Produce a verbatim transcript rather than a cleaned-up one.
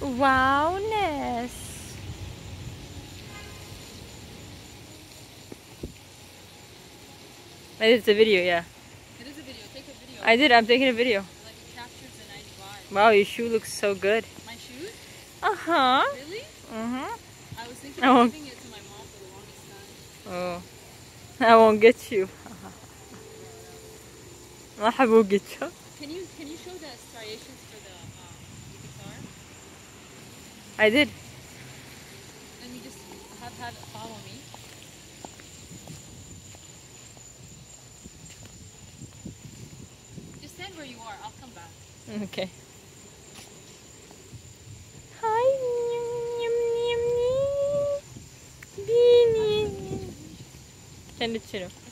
Wow, Ness. It's a video, yeah. It is a video. Take a video. I did. I'm taking a video. Like it captures the nice vibe. Wow, your shoe looks so good. My shoes? Uh huh. Really? Uh huh. I was thinking I of won't. giving it to my mom for the longest time. Oh, I won't get you. I won't get you. Can you can you show the striations for the um, the guitar? I did. Let me just have have it follow me. Just stand where you are. I'll come back. Okay. Hi. Beanie. Send it to you.